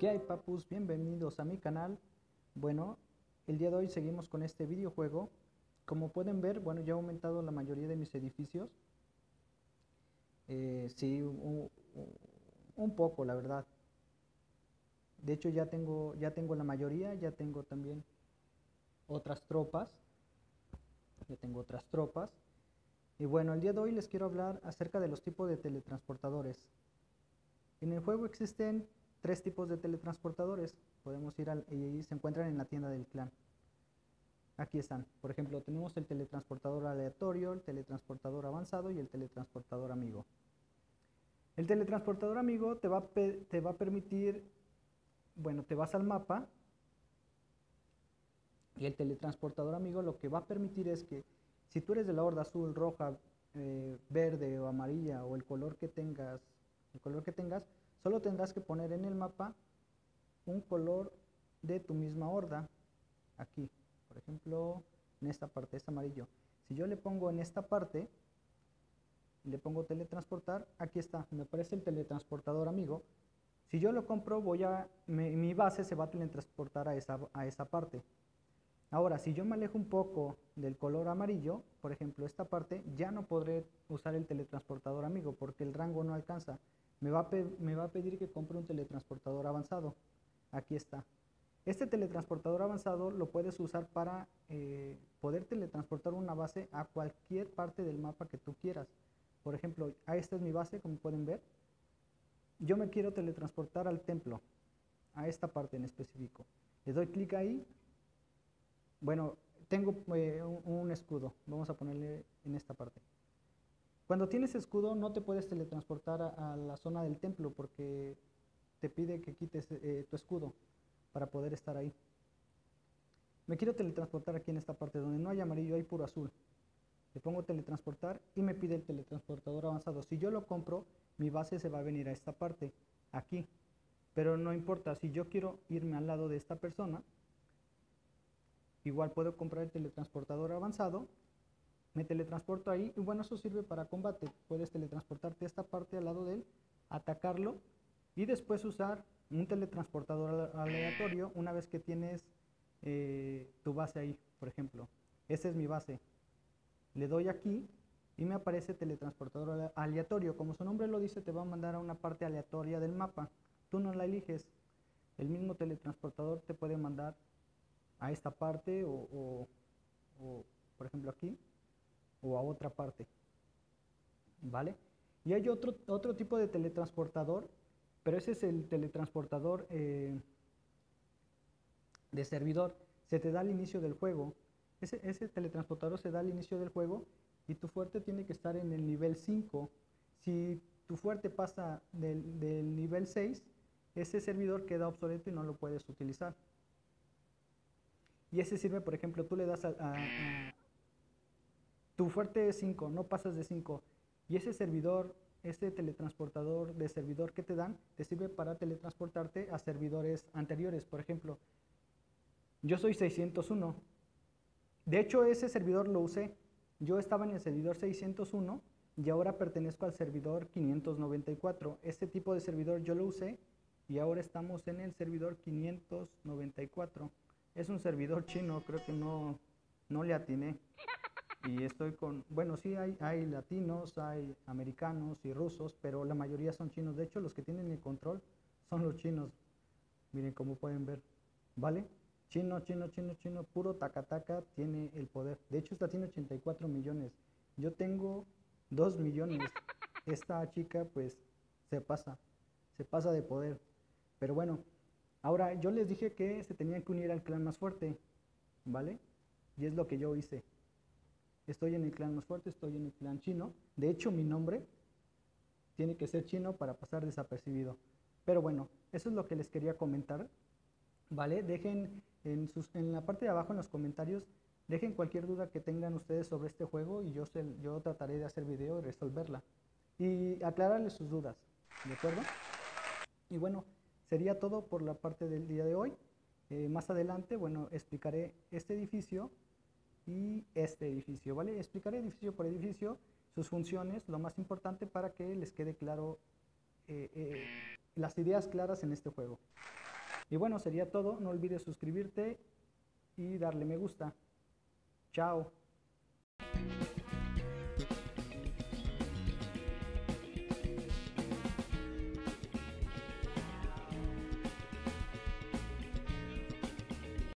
¿Qué hay, papus? Bienvenidos a mi canal. Bueno, el día de hoy seguimos con este videojuego. Como pueden ver, bueno, ya he aumentado la mayoría de mis edificios. Sí, un poco, la verdad. De hecho, ya tengo la mayoría, ya tengo también otras tropas. Ya tengo otras tropas. Y bueno, el día de hoy les quiero hablar acerca de los tipos de teletransportadores. En el juego existen tres tipos de teletransportadores. Podemos ir y se encuentran en la tienda del clan. Aquí están. Por ejemplo, tenemos el teletransportador aleatorio, el teletransportador avanzado y el teletransportador amigo. El teletransportador amigo te va a permitir, bueno, te vas al mapa y el teletransportador amigo lo que va a permitir es que si tú eres de la horda azul, roja, verde o amarilla o el color que tengas, solo tendrás que poner en el mapa un color de tu misma horda. Aquí, por ejemplo, en esta parte es amarillo. Si yo le pongo en esta parte, le pongo teletransportar, aquí está, me aparece el teletransportador amigo. Si yo lo compro, mi base se va a teletransportar a esa parte. Ahora, si yo me alejo un poco del color amarillo, por ejemplo, esta parte, ya no podré usar el teletransportador amigo porque el rango no alcanza. Me va a pedir que compre un teletransportador avanzado. Aquí está. Este teletransportador avanzado lo puedes usar para poder teletransportar una base a cualquier parte del mapa que tú quieras. Por ejemplo, esta es mi base, como pueden ver. Yo me quiero teletransportar al templo, a esta parte en específico. Le doy clic ahí. Bueno, tengo un escudo. Vamos a ponerle en esta parte. Cuando tienes escudo no te puedes teletransportar a la zona del templo porque te pide que quites tu escudo para poder estar ahí. Me quiero teletransportar aquí en esta parte donde no hay amarillo, hay puro azul. Le pongo teletransportar y me pide el teletransportador avanzado. Si yo lo compro, mi base se va a venir a esta parte, aquí. Pero no importa, si yo quiero irme al lado de esta persona, igual puedo comprar el teletransportador avanzado, me teletransporto ahí y bueno, eso sirve para combate. Puedes teletransportarte a esta parte al lado de él, atacarlo y después usar un teletransportador aleatorio una vez que tienes tu base ahí, por ejemplo. Esa es mi base. Le doy aquí y me aparece teletransportador aleatorio. Como su nombre lo dice, te va a mandar a una parte aleatoria del mapa. Tú no la eliges. El mismo teletransportador te puede mandar a esta parte o por ejemplo aquí, o a otra parte. ¿Vale? Y hay otro tipo de teletransportador, pero ese es el teletransportador de servidor. Se te da al inicio del juego. Ese teletransportador se da al inicio del juego y tu fuerte tiene que estar en el nivel 5. Si tu fuerte pasa del nivel 6, ese servidor queda obsoleto y no lo puedes utilizar. Y ese sirve, por ejemplo, tú le das tu fuerte es 5, no pasas de 5. Y ese servidor, ese teletransportador de servidor que te dan, te sirve para teletransportarte a servidores anteriores. Por ejemplo, yo soy 601. De hecho, ese servidor lo usé. Yo estaba en el servidor 601 y ahora pertenezco al servidor 594. Este tipo de servidor yo lo usé y ahora estamos en el servidor 594. Es un servidor chino, creo que no le atiné. Y estoy con, bueno, sí hay latinos, hay americanos y rusos, pero la mayoría son chinos. De hecho, los que tienen el control son los chinos. Miren como pueden ver, ¿vale? Chino, chino, chino, chino, puro tacataca tiene el poder. De hecho, esta tiene 84 millones. Yo tengo 2 millones. Esta chica, pues, se pasa de poder. Pero bueno, ahora yo les dije que se tenían que unir al clan más fuerte, ¿vale? Y es lo que yo hice. Estoy en el clan más fuerte, estoy en el clan chino. De hecho, mi nombre tiene que ser chino para pasar desapercibido. Pero bueno, eso es lo que les quería comentar. ¿Vale? Dejen en la parte de abajo en los comentarios, dejen cualquier duda que tengan ustedes sobre este juego y yo trataré de hacer video y resolverla. Y aclararles sus dudas, ¿de acuerdo? Y bueno, sería todo por la parte del día de hoy. Más adelante, bueno, explicaré este edificio y este edificio, ¿vale? Explicaré edificio por edificio, sus funciones, lo más importante para que les quede claro, las ideas claras en este juego. Y bueno, sería todo. No olvides suscribirte y darle me gusta. Chao.